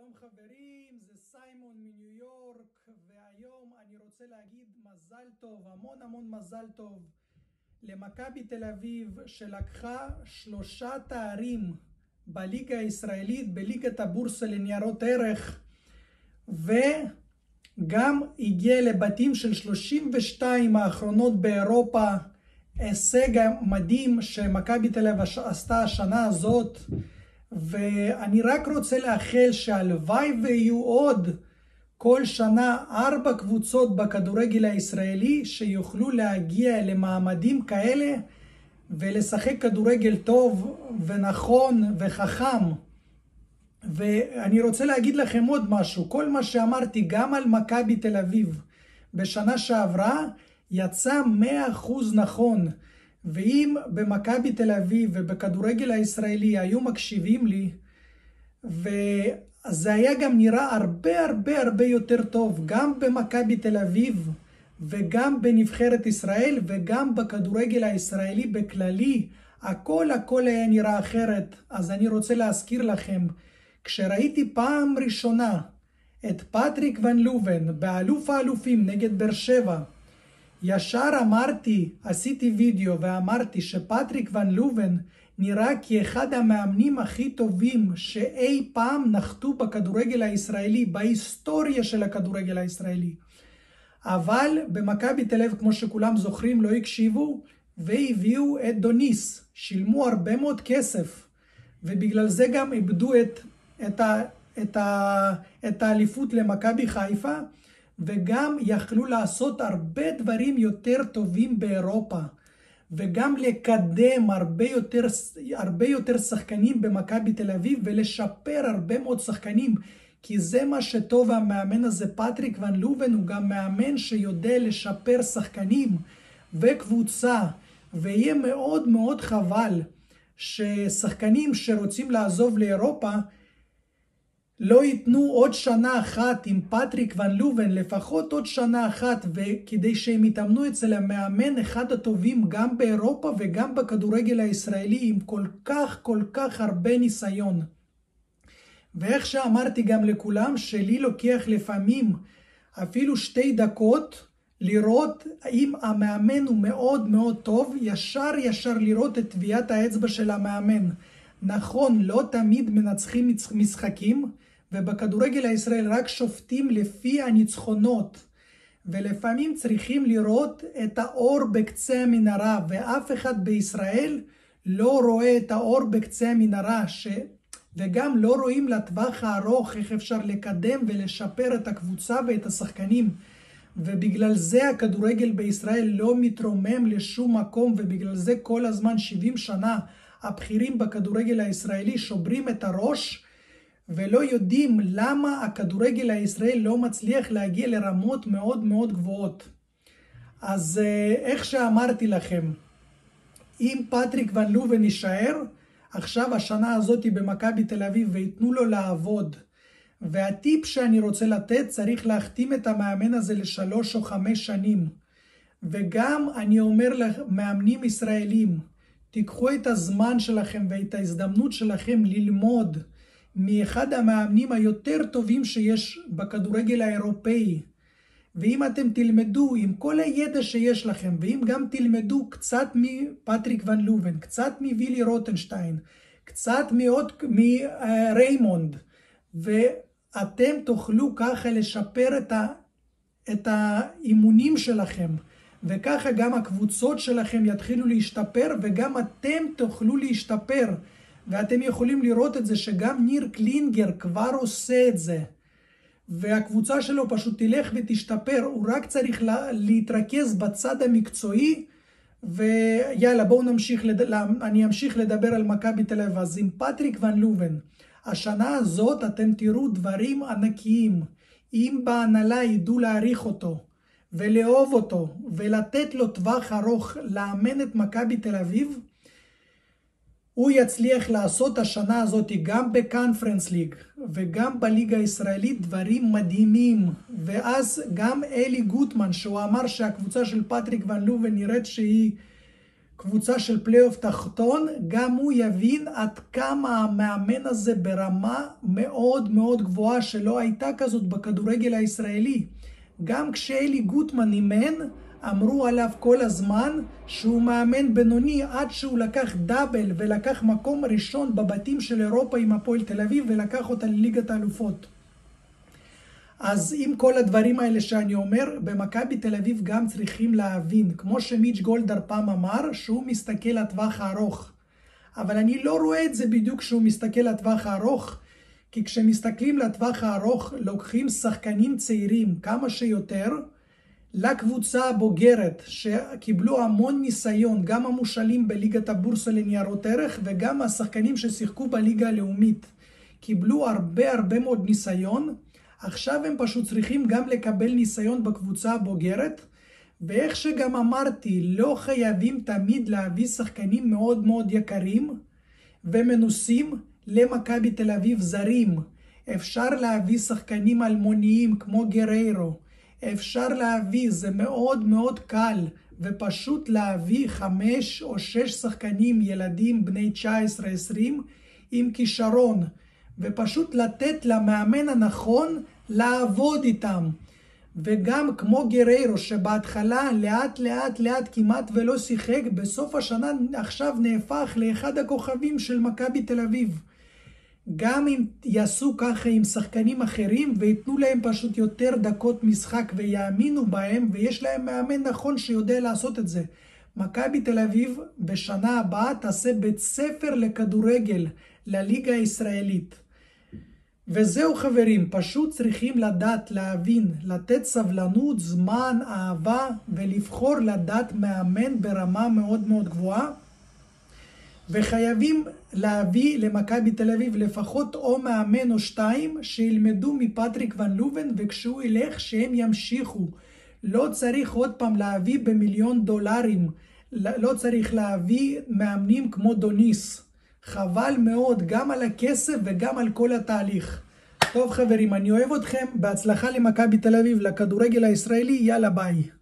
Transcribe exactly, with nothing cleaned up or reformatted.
שלום חברים, זה סיימון מניו יורק, והיום אני רוצה להגיד מזל טוב, המון המון מזל טוב למכבי תל אביב שלקחה שלושה תארים בליגה הישראלית, בליגת הבורסה לניירות ערך, וגם הגיעה לבתים של שלושים ושתיים האחרונות באירופה. הישג מדהים שמכבי תל אביב עשתה השנה הזאת, ואני רק רוצה לאחל שהלוואי ויהיו עוד כל שנה ארבע קבוצות בכדורגל הישראלי שיוכלו להגיע למעמדים כאלה ולשחק כדורגל טוב ונכון וחכם. ואני רוצה להגיד לכם עוד משהו, כל מה שאמרתי גם על מכבי תל אביב בשנה שעברה יצא מאה אחוז נכון. ואם במכבי תל אביב ובכדורגל הישראלי היו מקשיבים לי, וזה היה גם נראה הרבה הרבה הרבה יותר טוב, גם במכבי תל אביב וגם בנבחרת ישראל וגם בכדורגל הישראלי בכללי, הכל הכל היה נראה אחרת. אז אני רוצה להזכיר לכם, כשראיתי פעם ראשונה את פטריק ון לובן באלוף האלופים נגד באר שבע, ישר אמרתי, עשיתי וידאו ואמרתי שפטריק ון לובן נראה כאחד המאמנים הכי טובים שאי פעם נחתו בכדורגל הישראלי, בהיסטוריה של הכדורגל הישראלי. אבל במכבי תל אביב, כמו שכולם זוכרים, לא הקשיבו והביאו את דוניס, שילמו הרבה מאוד כסף, ובגלל זה גם איבדו את, את, ה, את, ה, את האליפות למכבי חיפה, וגם יכלו לעשות הרבה דברים יותר טובים באירופה, וגם לקדם הרבה יותר, הרבה יותר שחקנים במכבי תל אביב, ולשפר הרבה מאוד שחקנים, כי זה מה שטוב המאמן הזה. פטריק ון לובן הוא גם מאמן שיודע לשפר שחקנים וקבוצה, ויהיה מאוד מאוד חבל ששחקנים שרוצים לעזוב לאירופה לא ייתנו עוד שנה אחת עם פטריק ון לובן, לפחות עוד שנה אחת, וכדי שהם יתאמנו אצל המאמן אחד הטובים גם באירופה וגם בכדורגל הישראלי, עם כל כך כל כך הרבה ניסיון. ואיך שאמרתי גם לכולם, שלי לוקח לפעמים אפילו שתי דקות לראות אם המאמן הוא מאוד מאוד טוב, ישר ישר לראות את טביעת האצבע של המאמן. נכון, לא תמיד מנצחים משחקים, ובכדורגל הישראל רק שופטים לפי הניצחונות, ולפעמים צריכים לראות את האור בקצה המנהרה, ואף אחד בישראל לא רואה את האור בקצה המנהרה, ש... וגם לא רואים לטווח הארוך איך אפשר לקדם ולשפר את הקבוצה ואת השחקנים, ובגלל זה הכדורגל בישראל לא מתרומם לשום מקום, ובגלל זה כל הזמן שבעים שנה הבכירים בכדורגל הישראלי שוברים את הראש ולא יודעים למה הכדורגל הישראלי לא מצליח להגיע לרמות מאוד מאוד גבוהות. אז איך שאמרתי לכם, אם פטריק ון לובן יישאר עכשיו השנה הזאת במכבי תל אביב ויתנו לו לעבוד, והטיפ שאני רוצה לתת, צריך להחתים את המאמן הזה לשלוש או חמש שנים. וגם אני אומר למאמנים ישראלים, תיקחו את הזמן שלכם ואת ההזדמנות שלכם ללמוד מאחד המאמנים היותר טובים שיש בכדורגל האירופאי. ואם אתם תלמדו עם כל הידע שיש לכם, ואם גם תלמדו קצת מפטריק ון לובן, קצת מווילי רוטנשטיין, קצת מעוד מריימונד, ואתם תוכלו ככה לשפר את, ה, את האימונים שלכם, וככה גם הקבוצות שלכם יתחילו להשתפר, וגם אתם תוכלו להשתפר. ואתם יכולים לראות את זה שגם ניר קלינגר כבר עושה את זה, והקבוצה שלו פשוט תלך ותשתפר. הוא רק צריך לה, להתרכז בצד המקצועי. ויאללה, בואו נמשיך, לד... אני אמשיך לדבר על מכבי תל אביב. אז עם פטריק ון לובן השנה הזאת אתם תראו דברים ענקיים. אם בהנהלה ידעו להעריך אותו ולאהוב אותו ולתת לו טווח ארוך לאמן את מכבי תל אביב, הוא יצליח לעשות השנה הזאת גם בקונפרנס ליג וגם בליגה הישראלית דברים מדהימים. ואז גם אלי גוטמן, שהוא אמר שהקבוצה של פטריק ון לובן נראית שהיא קבוצה של פלייאוף תחתון, גם הוא יבין עד כמה המאמן הזה ברמה מאוד מאוד גבוהה שלא הייתה כזאת בכדורגל הישראלי. גם כשאלי גוטמן אימן, אמרו עליו כל הזמן שהוא מאמן בינוני, עד שהוא לקח דאבל ולקח מקום ראשון בבתים של אירופה עם הפועל תל אביב ולקח אותה לליגת האלופות. אז עם כל הדברים האלה שאני אומר, במכבי תל אביב גם צריכים להבין, כמו שמיץ' גולדהר פעם אמר, שהוא מסתכל לטווח הארוך. אבל אני לא רואה את זה בדיוק שהוא מסתכל לטווח הארוך, כי כשמסתכלים לטווח הארוך, לוקחים שחקנים צעירים כמה שיותר, לקבוצה הבוגרת שקיבלו המון ניסיון, גם המושאלים בליגת הבורסה לניירות ערך וגם השחקנים ששיחקו בליגה הלאומית. קיבלו הרבה הרבה מאוד ניסיון, עכשיו הם פשוט צריכים גם לקבל ניסיון בקבוצה הבוגרת, ואיך שגם אמרתי, לא חייבים תמיד להביא שחקנים מאוד מאוד יקרים ומנוסים למכבי תל אביב זרים. אפשר להביא שחקנים אלמוניים כמו גריירו, אפשר להביא, זה מאוד מאוד קל, ופשוט להביא חמש או שש שחקנים ילדים בני תשע עשרה עשרים עם כישרון, ופשוט לתת למאמן הנכון לעבוד איתם. וגם כמו גריירו שבהתחלה לאט לאט לאט כמעט ולא שיחק, בסוף השנה עכשיו נהפך לאחד הכוכבים של מכבי תל אביב. גם אם יעשו ככה עם שחקנים אחרים ויתנו להם פשוט יותר דקות משחק ויאמינו בהם, ויש להם מאמן נכון שיודע לעשות את זה, מכבי תל אביב בשנה הבאה תעשה בית ספר לכדורגל לליגה הישראלית. וזהו חברים, פשוט צריכים לדעת, להבין, לתת סבלנות, זמן, אהבה, ולבחור לדעת מאמן ברמה מאוד מאוד גבוהה. וחייבים להביא למכבי תל אביב לפחות או מאמן או שתיים שילמדו מפטריק ון לובן, וכשהוא ילך שהם ימשיכו. לא צריך עוד פעם להביא במיליון דולרים, לא צריך להביא מאמנים כמו דוניס. חבל מאוד גם על הכסף וגם על כל התהליך. טוב חברים, אני אוהב אתכם, בהצלחה למכבי תל אביב, לכדורגל הישראלי, יאללה ביי.